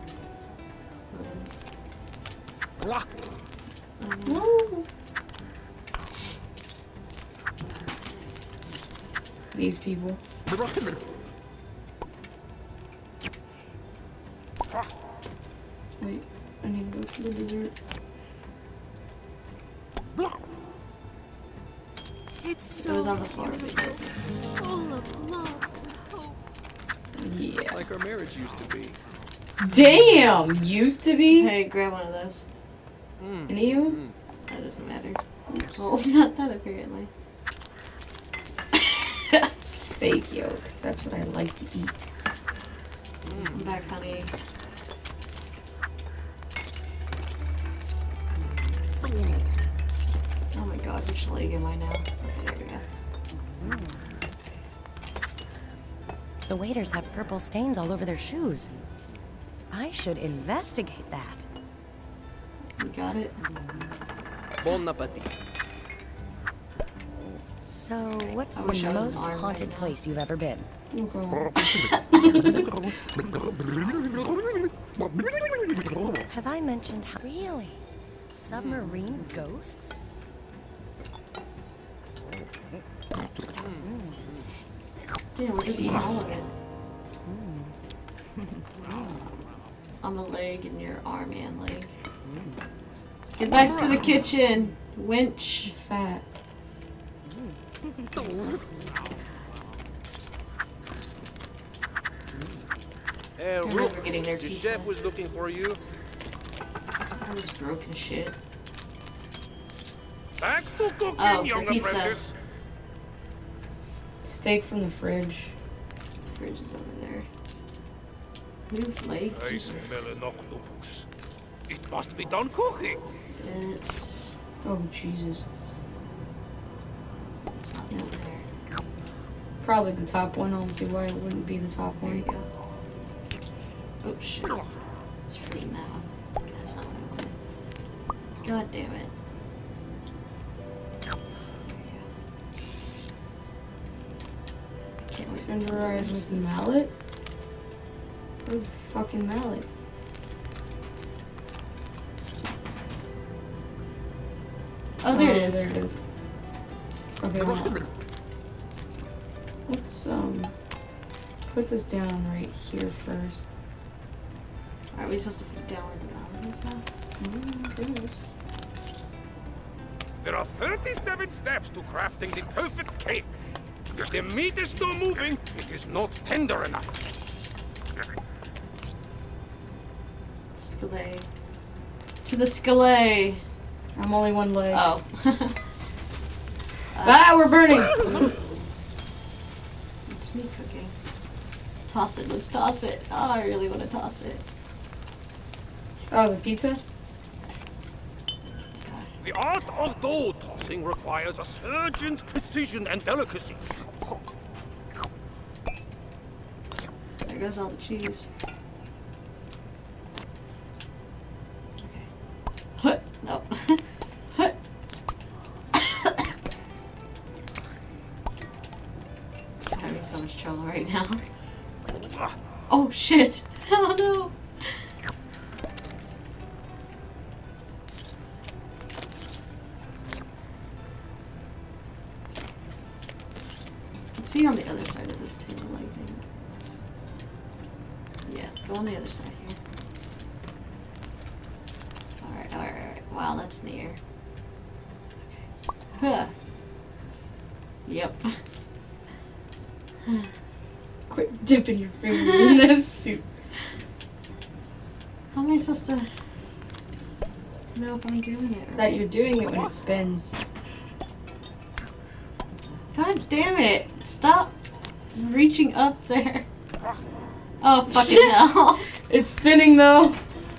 Speaker 1: Um,
Speaker 2: Woo. These people. Wait, I need to go for the dessert.
Speaker 5: It's
Speaker 1: It was
Speaker 5: so
Speaker 1: on the floor.
Speaker 5: full of love and hope.
Speaker 2: Yeah.
Speaker 4: Like our marriage used to be.
Speaker 2: Damn! Used to be?
Speaker 1: Hey, grab one of those.
Speaker 4: Mm.
Speaker 2: Any of them?
Speaker 4: Mm.
Speaker 1: That doesn't matter. Well, not that apparently.
Speaker 2: Steak yolks. That's what I like to eat.
Speaker 1: I'm back, honey. Oh my god, which leg am I now? Okay, there we go.
Speaker 7: The waiters have purple stains all over their shoes. I should investigate that.
Speaker 1: You got it?
Speaker 4: Bon appetit.
Speaker 7: So, what's
Speaker 1: I wish I
Speaker 7: the
Speaker 1: was an
Speaker 7: most
Speaker 1: arm right
Speaker 7: haunted
Speaker 1: now.
Speaker 7: place you've ever been? Have I mentioned how... Really? Submarine ghosts?
Speaker 1: Yeah, we're just eating all of it. I'm a leg and your arm and leg. Get back to the kitchen, winch.
Speaker 2: Fat.
Speaker 4: Hey,
Speaker 1: They're
Speaker 4: Rook,
Speaker 1: never getting their
Speaker 4: the
Speaker 1: pizza.
Speaker 4: chef was looking for you.
Speaker 1: All this broken shit.
Speaker 8: Back to cooking,
Speaker 1: Oh,
Speaker 8: young
Speaker 1: the pizza.
Speaker 8: apprentice.
Speaker 2: Steak from the fridge.
Speaker 1: Fridge is over there. Move leg.
Speaker 8: I smell an octopus. It must be done cooking.
Speaker 1: It's
Speaker 2: Oh, Jesus.
Speaker 1: it's not down there.
Speaker 2: Probably the top one. I don't see why it wouldn't be the top
Speaker 1: There you
Speaker 2: one.
Speaker 1: go. Oh shit. It's free now. That's not what I wanted. God damn it. Can't wait.
Speaker 2: Tenderize with mallet? Where's the fucking mallet?
Speaker 1: Oh, there it is.
Speaker 2: There it is. Okay, hold on. Let's um put this down right here first.
Speaker 1: Are we supposed to put it down where the mountain is now?
Speaker 2: Mm, yes.
Speaker 8: There are thirty-seven steps to crafting the perfect cake. If the meat is still moving, it is not tender enough.
Speaker 1: Scalay. To the scalay.
Speaker 2: I'm only one leg.
Speaker 1: Oh.
Speaker 2: Ah, we're burning!
Speaker 1: It's me cooking. Toss it, let's toss it. Oh, I really want to toss it.
Speaker 2: Oh, the pizza?
Speaker 8: The art of dough tossing requires a surgeon's precision and delicacy.
Speaker 1: There goes all the cheese. Okay. Hut. No. Hut. I'm having so much trouble right now. Oh shit! Oh no! See on the other side of this table, I think. Yeah, go on the other side here. Alright, alright, alright. Wow, that's in the air. Okay. Huh. Yep.
Speaker 2: Quit dipping your fingers in this soup.
Speaker 1: How am I supposed to know if I'm doing it? Right?
Speaker 2: That you're doing it when it spins.
Speaker 1: God damn it! Stop reaching up there. Oh, fucking hell.
Speaker 2: It's spinning though.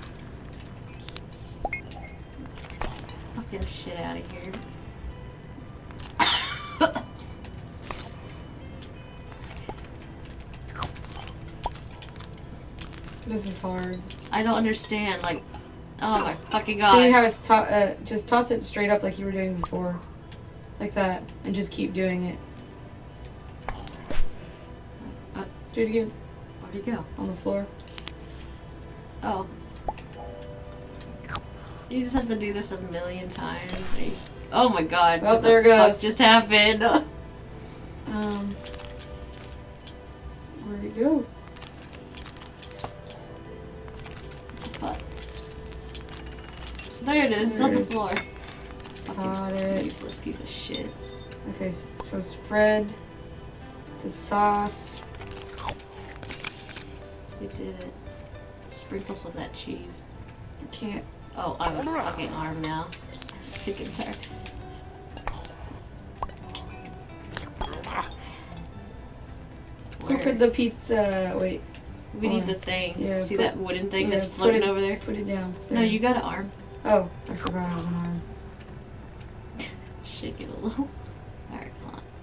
Speaker 1: Fucking shit out of here.
Speaker 2: This is hard.
Speaker 1: I don't understand, like, oh my fucking god.
Speaker 2: See how it's to uh, just toss it straight up like you were doing before. Like that. And just keep doing it.
Speaker 1: Uh,
Speaker 2: Do it again.
Speaker 1: Where'd it go?
Speaker 2: On the floor.
Speaker 1: Oh. You just have to do this a million times. Like, oh my god.
Speaker 2: Oh,
Speaker 1: what
Speaker 2: there it
Speaker 1: the fuck
Speaker 2: goes.
Speaker 1: just happened?
Speaker 2: Um. Where'd it go?
Speaker 1: Fuck. There it is. It's
Speaker 2: There
Speaker 1: on
Speaker 2: it
Speaker 1: the
Speaker 2: is.
Speaker 1: floor.
Speaker 2: Got
Speaker 1: Fucking
Speaker 2: it.
Speaker 1: useless piece of shit.
Speaker 2: Okay, so spread the sauce.
Speaker 1: We did it. Sprinkle some of that cheese.
Speaker 2: I can't.
Speaker 1: Oh, I'm a fucking arm now. I'm sick and tired.
Speaker 2: Look at the pizza. Wait.
Speaker 1: We need
Speaker 2: on.
Speaker 1: the thing.
Speaker 2: Yeah,
Speaker 1: See
Speaker 2: put-
Speaker 1: that wooden thing
Speaker 2: yeah,
Speaker 1: that's
Speaker 2: put
Speaker 1: floating
Speaker 2: it-
Speaker 1: over there?
Speaker 2: Put it down.
Speaker 1: No,
Speaker 2: Sorry.
Speaker 1: you got an arm.
Speaker 2: Oh, I forgot I was an arm.
Speaker 1: Shake it a little. Alright, hold on.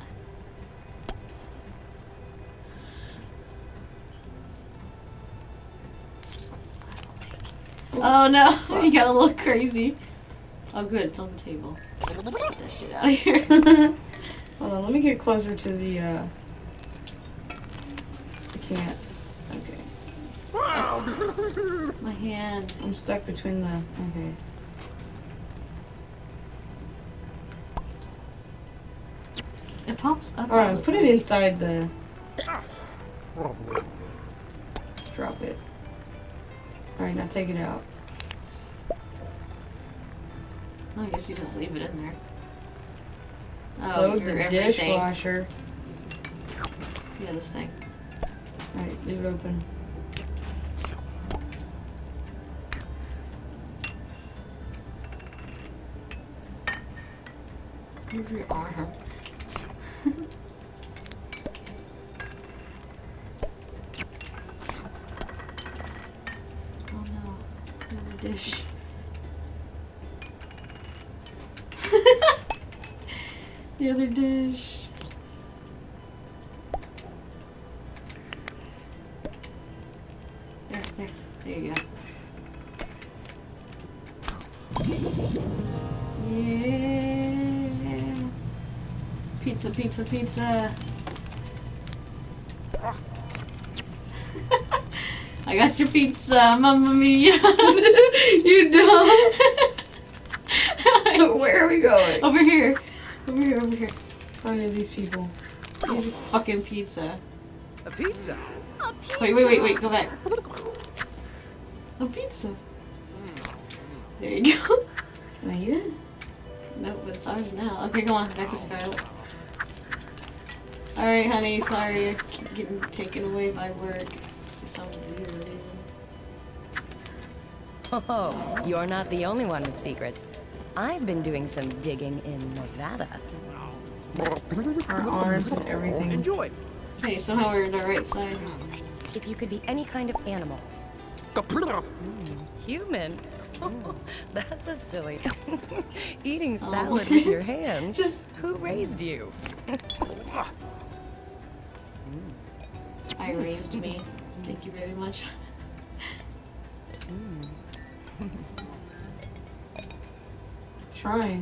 Speaker 1: Oh no, you got a little crazy. Oh good, it's on the table. Get that shit out of here.
Speaker 2: Hold on, let me get closer to the, uh... I can't. Okay.
Speaker 1: My hand.
Speaker 2: I'm stuck between the... Okay.
Speaker 1: It pops up.
Speaker 2: Alright, put it inside the... Drop it. Alright, now take it out.
Speaker 1: Oh, I guess you just leave it in there. Oh,
Speaker 2: Load
Speaker 1: your
Speaker 2: the
Speaker 1: everything.
Speaker 2: dishwasher.
Speaker 1: Yeah, this thing.
Speaker 2: Alright, leave it open.
Speaker 1: Move your arm. Oh no, another dish. The other dish. There, there, there you go. Yeah. Pizza, pizza, pizza. I got your pizza, mamma mia.
Speaker 2: You dumb.
Speaker 1: I
Speaker 2: Where are we going?
Speaker 1: Over here. Over here, over here.
Speaker 2: How are these people?
Speaker 1: Here's a fucking pizza.
Speaker 3: A pizza?
Speaker 5: A pizza.
Speaker 1: Wait, wait, wait, wait, go back. A pizza. There you go.
Speaker 2: Can I eat it?
Speaker 1: Nope, it's ours now. Okay, come on, back to Scarlet. Alright, honey, sorry I keep getting taken away by work for some weird reason.
Speaker 7: Oh, you're not the only one with secrets. I've been doing some digging in Nevada.
Speaker 2: Our arms and everything.
Speaker 3: Enjoy.
Speaker 1: Hey, somehow we're on the right side.
Speaker 7: If you could be any kind of animal. Human? That's a silly. Eating salad
Speaker 1: Oh.
Speaker 7: with your hands.
Speaker 1: Just-
Speaker 7: Who raised you?
Speaker 1: I raised me. Thank you very much.
Speaker 2: Trying.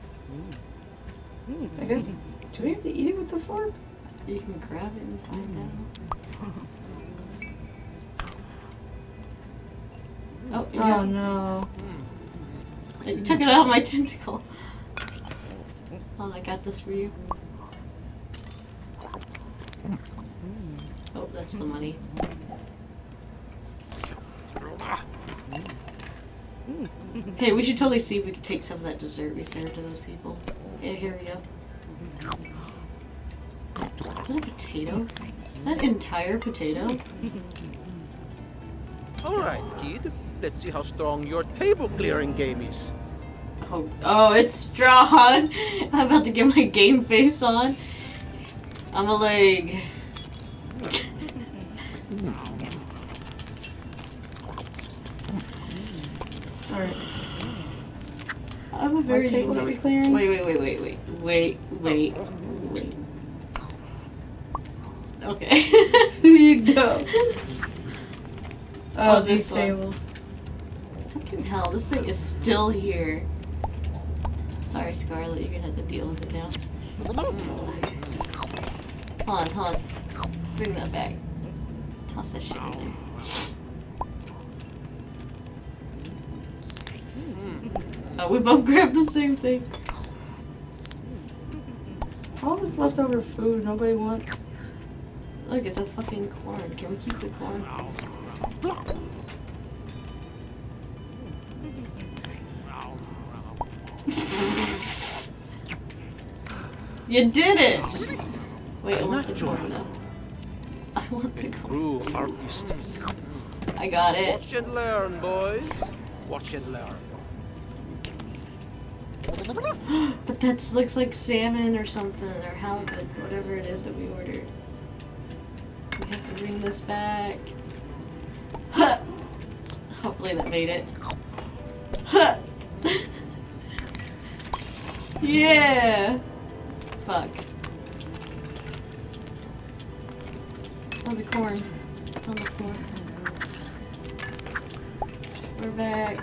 Speaker 2: I guess. Do we have to eat it with the fork?
Speaker 1: You can grab it and find out. Oh, here we
Speaker 2: Oh
Speaker 1: go.
Speaker 2: no.
Speaker 1: You took it out of my tentacle. Oh, I got this for you. Oh, that's the money. Okay, we should totally see if we can take some of that dessert we served to those people. Yeah, here we go. Is that a potato? Is that an entire potato?
Speaker 4: All right, kid. Let's see how strong your table clearing game is.
Speaker 1: Oh, oh, it's strong! I'm about to get my game face on. I'm a leg.
Speaker 2: Alright.
Speaker 1: I'm a very
Speaker 2: What table are we clearing?
Speaker 1: Wait, wait, wait, wait, wait, wait, wait, wait. Okay.
Speaker 2: There you go.
Speaker 1: Oh,
Speaker 2: Oh,
Speaker 1: this
Speaker 2: these
Speaker 1: one.
Speaker 2: tables.
Speaker 1: Fucking hell, this thing is still here. Sorry, Scarlet, you're gonna have to deal with it now. Hold on, hold on. Bring that back. Toss that shit in there. Oh, we both grabbed the same thing.
Speaker 2: All this leftover food nobody wants.
Speaker 1: Look, it's a fucking corn. Can we keep the corn? You did it! Wait, I
Speaker 4: I'm
Speaker 1: want
Speaker 4: not
Speaker 1: the corn
Speaker 4: joining.
Speaker 1: though. I want the corn.
Speaker 4: True artist.
Speaker 1: I got it.
Speaker 4: Watch and learn, boys. Watch and learn.
Speaker 1: But that looks like salmon or something, or halibut, whatever it is that we ordered. We have to bring this back. Huh. Hopefully that made it. Huh. Yeah! Fuck. Oh, the corn. It's on the floor. We're back.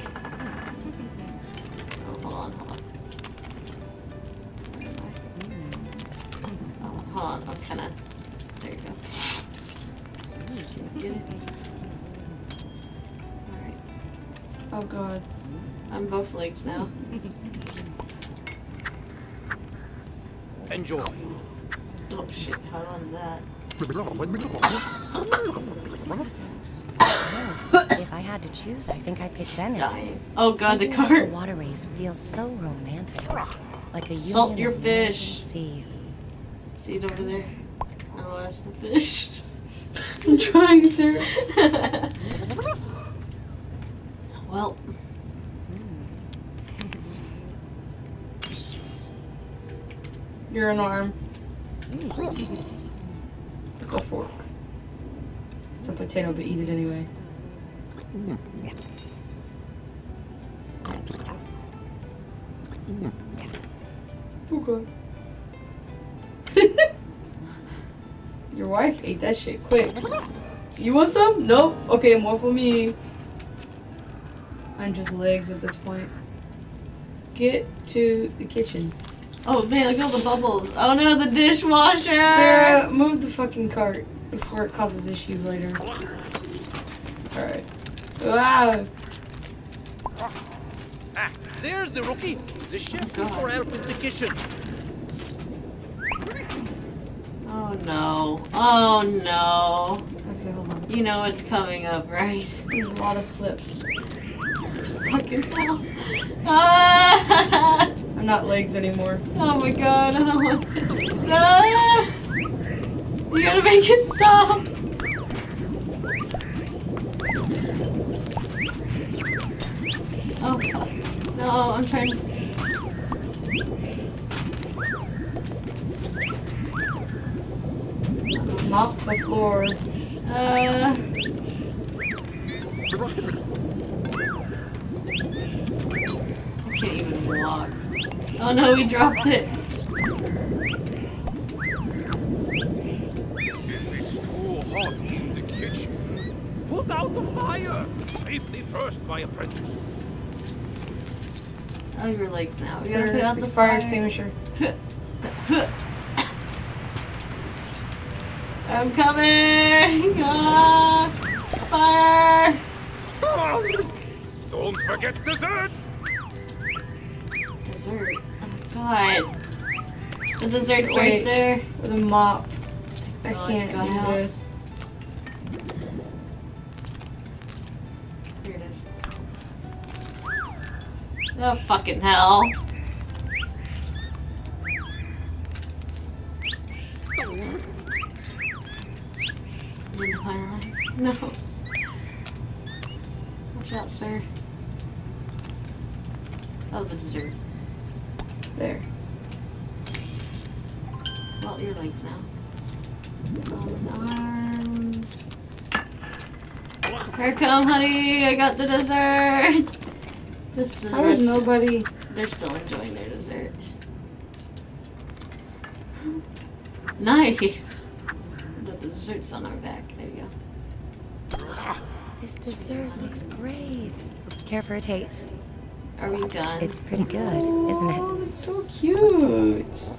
Speaker 1: Oh, hold on, hold on. Where am I? Oh, hold on, I'm kinda... There you go. Can you get it? Alright.
Speaker 2: Oh god.
Speaker 1: I'm both legs now.
Speaker 4: Enjoy.
Speaker 1: Oh shit, hold on to that.
Speaker 7: If I had to choose, I think I'd pick Venice.
Speaker 1: Dying. Oh god, the
Speaker 7: Something about
Speaker 1: cart!
Speaker 7: The waterways feels so romantic, like a
Speaker 1: Salt
Speaker 7: union
Speaker 1: your
Speaker 7: of land and
Speaker 1: fish.
Speaker 7: sea.
Speaker 1: See it over there? Oh, that's the fish.
Speaker 2: I'm trying to.
Speaker 1: Well.
Speaker 2: You're an arm. A fork. It's a potato, but eat it anyway. Oh god. Your wife ate that shit quick. You want some? Nope. Okay, more for me. I'm just legs at this point. Get to the kitchen.
Speaker 1: Oh man, look at all the bubbles. Oh no, the dishwasher!
Speaker 2: Sarah, move the fucking cart before it causes issues later. Alright. Wow.
Speaker 4: Ah, there's the rookie.
Speaker 3: The chef
Speaker 1: Oh,
Speaker 3: is
Speaker 1: God.
Speaker 3: for help in the kitchen.
Speaker 1: Oh no. Oh no.
Speaker 2: Okay, hold on.
Speaker 1: You know what's coming up, right?
Speaker 2: There's a lot of slips.
Speaker 1: Fucking hell. Ah!
Speaker 2: I'm not legs anymore.
Speaker 1: Oh my god, I don't want to. Ah! You gotta make it stop! Oh god. No, I'm trying to.
Speaker 2: Mop the floor.
Speaker 1: Uh. I can't even walk. Oh no, we dropped it.
Speaker 8: It's too hot in the kitchen. Put out the fire. Safely first, my apprentice.
Speaker 1: Oh, your legs now. We
Speaker 2: Is
Speaker 1: gotta
Speaker 2: there
Speaker 1: put out
Speaker 2: a
Speaker 1: the
Speaker 2: fire
Speaker 1: fire
Speaker 2: extinguisher?
Speaker 1: I'm coming! Ah! Fire!
Speaker 8: Don't forget dessert.
Speaker 1: Dessert. Oh god. The dessert's
Speaker 2: Wait.
Speaker 1: right there.
Speaker 2: With a mop. I
Speaker 1: God,
Speaker 2: can't
Speaker 1: God
Speaker 2: do
Speaker 1: help.
Speaker 2: this.
Speaker 1: Here it is. Oh, fucking hell. Into my line. No. Watch out, sir. Oh, the dessert.
Speaker 2: There.
Speaker 1: Well, your legs now. Um, arms. Here come, honey. I got the dessert. This dessert.
Speaker 2: How is nobody?
Speaker 1: They're still enjoying their dessert. Nice. But the dessert's on our back. There you go.
Speaker 7: This dessert looks great. Care for a taste?
Speaker 1: Are we done?
Speaker 7: It's pretty good, isn't it?
Speaker 2: Oh, it's so cute.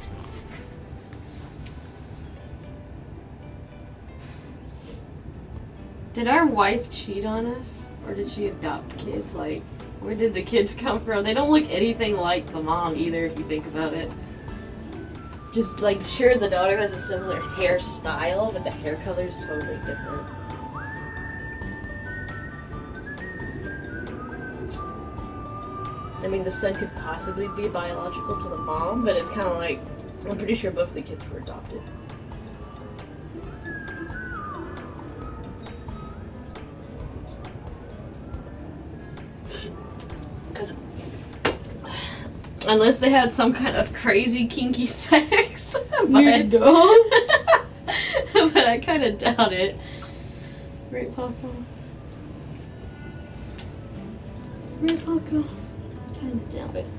Speaker 1: Did our wife cheat on us? Or did she adopt kids? Like, where did the kids come from? They don't look anything like the mom either, if you think about it. Just, like, sure, the daughter has a similar hairstyle, but the hair color is totally different. I mean, the son could possibly be biological to the mom, but it's kind of like, I'm pretty sure both of the kids were adopted. Because unless they had some kind of crazy kinky sex, but,
Speaker 2: You don't?
Speaker 1: but I kind of doubt it. Right, Paco? Right, Paco? Kind of doubt it.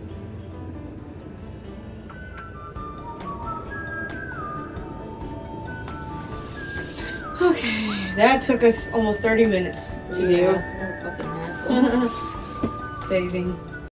Speaker 2: Okay, that took us almost thirty minutes to
Speaker 1: Yeah, what a fucking asshole.
Speaker 2: do. Saving.